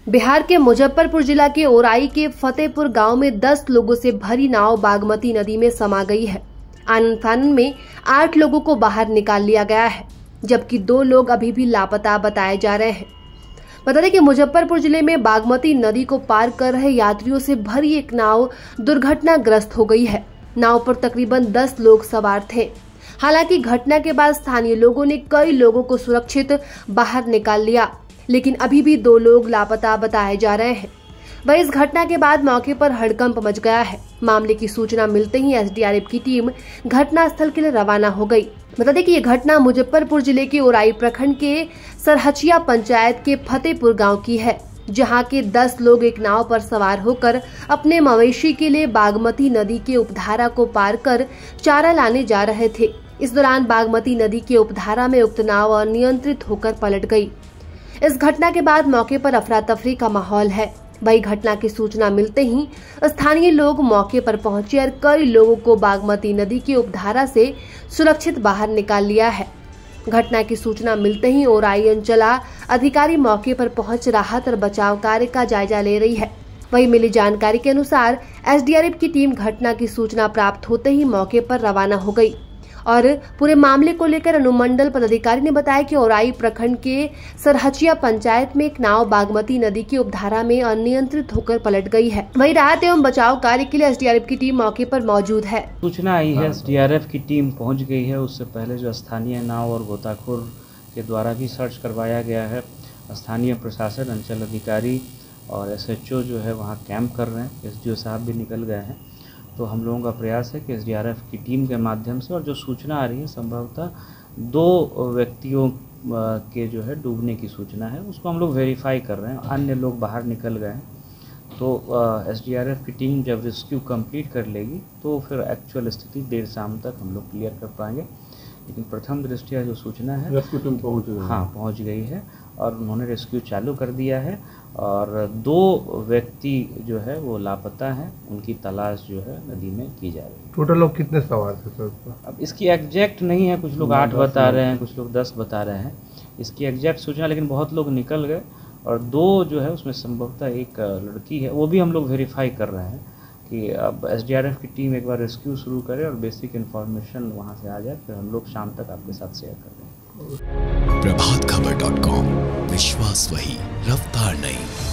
बिहार के मुजफ्फरपुर जिला के ओराई के फतेहपुर गांव में 10 लोगों से भरी नाव बागमती नदी में समा गई है। आनन-फानन में 8 लोगों को बाहर निकाल लिया गया है, जबकि 2 लोग अभी भी लापता बताए जा रहे हैं। बता दें कि मुजफ्फरपुर जिले में बागमती नदी को पार कर रहे यात्रियों से भरी एक नाव दुर्घटनाग्रस्त हो गई है। नाव पर तकरीबन 10 लोग सवार थे। हालांकि घटना के बाद स्थानीय लोगों ने कई लोगों को सुरक्षित बाहर निकाल लिया, लेकिन अभी भी 2 लोग लापता बताए जा रहे हैं। वहीं इस घटना के बाद मौके पर हड़कंप मच गया है। मामले की सूचना मिलते ही एसडीआरएफ की टीम घटनास्थल के लिए रवाना हो गई। बता दें कि ये घटना मुजफ्फरपुर जिले के ओराई प्रखंड के सरहचिया पंचायत के फतेहपुर गांव की है, जहां के 10 लोग एक नाव पर सवार होकर अपने मवेशी के लिए बागमती नदी के उपधारा को पार कर चारा लाने जा रहे थे। इस दौरान बागमती नदी के उपधारा में उक्त नाव अनियंत्रित होकर पलट गई। इस घटना के बाद मौके पर अफरा तफरी का माहौल है। वही घटना की सूचना मिलते ही स्थानीय लोग मौके पर पहुंचे और कई लोगों को बागमती नदी की उपधारा से सुरक्षित बाहर निकाल लिया है। घटना की सूचना मिलते ही ओराई अंचला अधिकारी मौके पर पहुंच राहत और बचाव कार्य का जायजा ले रही है। वही मिली जानकारी के अनुसार एसडीआरएफ की टीम घटना की सूचना प्राप्त होते ही मौके पर रवाना हो गई और पूरे मामले को लेकर अनुमंडल पदाधिकारी ने बताया कि ओराई प्रखंड के सरहचिया पंचायत में एक नाव बागमती नदी की उपधारा में अनियंत्रित होकर पलट गई है। वहीं राहत एवं बचाव कार्य के लिए एसडीआरएफ की टीम मौके पर मौजूद है। सूचना आई है, एसडीआरएफ की टीम पहुंच गई है। उससे पहले जो स्थानीय नाव और गोताखोर के द्वारा भी सर्च करवाया गया है। स्थानीय प्रशासन, अंचल अधिकारी और SHO जो है वहाँ कैंप कर रहे हैं। SDO साहब भी निकल गए हैं। तो हम लोगों का प्रयास है कि एसडीआरएफ की टीम के माध्यम से, और जो सूचना आ रही है संभवतः 2 व्यक्तियों के जो है डूबने की सूचना है, उसको हम लोग वेरीफाई कर रहे हैं। अन्य लोग बाहर निकल गए हैं। तो एसडीआरएफ की टीम जब रेस्क्यू कंप्लीट कर लेगी तो फिर एक्चुअल स्थिति देर शाम तक हम लोग क्लियर कर पाएंगे। लेकिन प्रथम दृष्टया जो सूचना है, रेस्क्यू टीम पहुँच गई है और उन्होंने रेस्क्यू चालू कर दिया है। और 2 व्यक्ति जो है वो लापता हैं, उनकी तलाश जो है नदी में की जा रही है। टोटल लोग कितने सवार थे सर? अब इसकी एग्जैक्ट नहीं है, कुछ लोग 8 बता रहे हैं, कुछ लोग 10 बता रहे हैं इसकी एग्जैक्ट सूचना, लेकिन बहुत लोग निकल गए। और 2 जो है उसमें संभवतः एक लड़की है, वो भी हम लोग वेरीफाई कर रहे हैं कि अब एसडीआरएफ की टीम एक बार रेस्क्यू शुरू करे और बेसिक इन्फॉर्मेशन वहाँ से आ जाए, फिर हम लोग शाम तक आपके साथ शेयर कर देंगे। प्रभातखबर.com, विश्वास वही, रफ्तार नहीं।